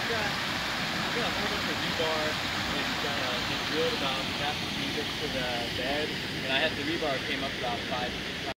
got a whole bunch of rebar and drilled about half the feet to the bed, and I had the rebar came up about 5